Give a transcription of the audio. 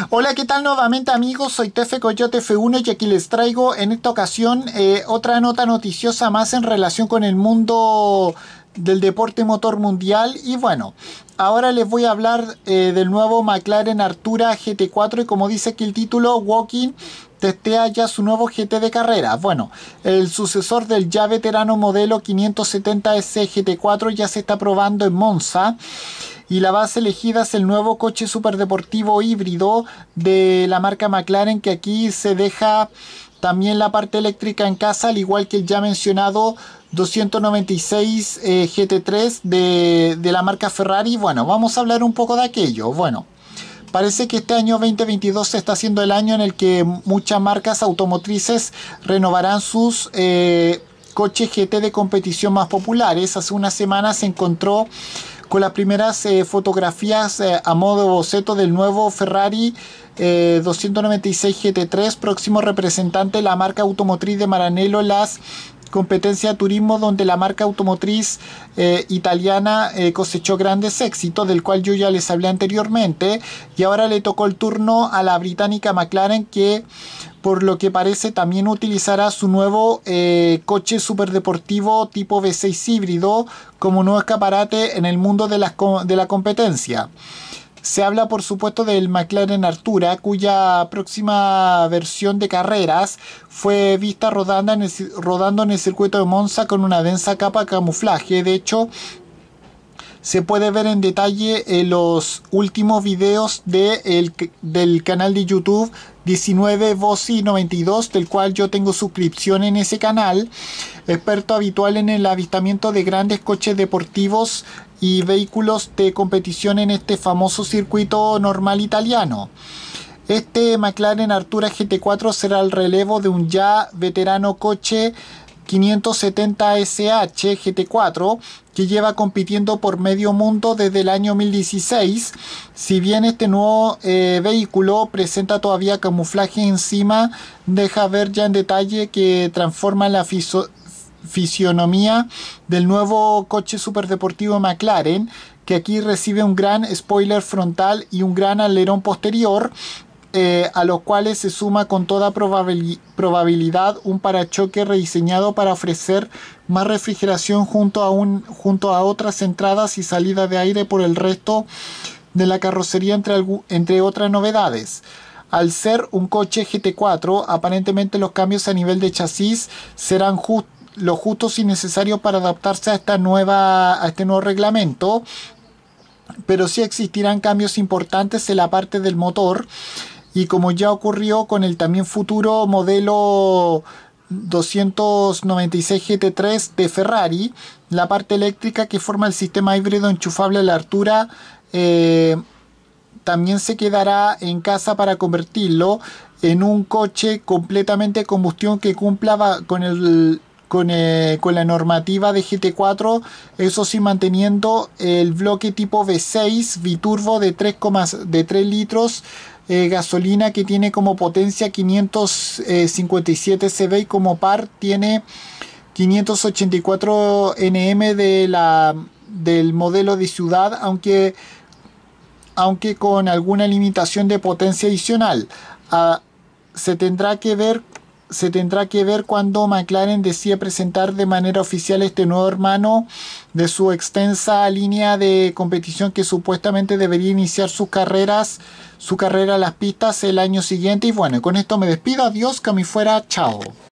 Hola, ¿qué tal nuevamente amigos? Soy Tefe Coyote F1 y aquí les traigo en esta ocasión otra nota noticiosa más en relación con el mundo del deporte motor mundial. Y bueno, ahora les voy a hablar del nuevo McLaren Artura GT4 y como dice aquí el título, Walking testea ya su nuevo GT de carrera. Bueno, el sucesor del ya veterano modelo 570S GT4 ya se está probando en Monza. Y la base elegida es el nuevo coche superdeportivo híbrido de la marca McLaren, que aquí se deja también la parte eléctrica en casa, al igual que el ya mencionado 296 GT3 de la marca Ferrari. Bueno, vamos a hablar un poco de aquello. Bueno, parece que este año 2022 está siendo el año en el que muchas marcas automotrices renovarán sus coches GT de competición más populares. Hace unas semanas se encontró con las primeras fotografías a modo de boceto del nuevo Ferrari 296 GT3, próximo representante de la marca automotriz de Maranello en las competencias de turismo, donde la marca automotriz italiana cosechó grandes éxitos, del cual yo ya les hablé anteriormente, y ahora le tocó el turno a la británica McLaren, que por lo que parece también utilizará su nuevo coche superdeportivo tipo V6 híbrido como nuevo escaparate en el mundo de la competencia. Se habla por supuesto del McLaren Artura, cuya próxima versión de carreras fue vista rodando en el circuito de Monza con una densa capa de camuflaje. De hecho, se puede ver en detalle en los últimos videos del canal de YouTube 19Vossi92, del cual yo tengo suscripción en ese canal, experto habitual en el avistamiento de grandes coches deportivos y vehículos de competición en este famoso circuito normal italiano. Este McLaren Artura GT4 será el relevo de un ya veterano coche 570SH GT4 que lleva compitiendo por medio mundo desde el año 2016. Si bien este nuevo vehículo presenta todavía camuflaje encima, deja ver ya en detalle que transforma la fisionomía del nuevo coche superdeportivo McLaren, que aquí recibe un gran spoiler frontal y un gran alerón posterior, a los cuales se suma con toda probabilidad un parachoque rediseñado para ofrecer más refrigeración junto a otras entradas y salidas de aire por el resto de la carrocería, entre otras novedades. Al ser un coche GT4, aparentemente los cambios a nivel de chasis serán lo justos y necesarios para adaptarse a este nuevo reglamento, pero sí existirán cambios importantes en la parte del motor. Y como ya ocurrió con el también futuro modelo 296 GT3 de Ferrari, la parte eléctrica que forma el sistema híbrido enchufable a la altura también se quedará en casa para convertirlo en un coche completamente de combustión que cumpla con la normativa de GT4, eso sí manteniendo el bloque tipo V6 biturbo de 3 litros, gasolina, que tiene como potencia 557 cb y como par tiene 584 Nm del modelo de ciudad, aunque con alguna limitación de potencia adicional. Se tendrá que ver cuando McLaren decida presentar de manera oficial este nuevo hermano de su extensa línea de competición, que supuestamente debería iniciar su carrera a las pistas el año siguiente. Y bueno, con esto me despido. Adiós, que a mí fuera, chao.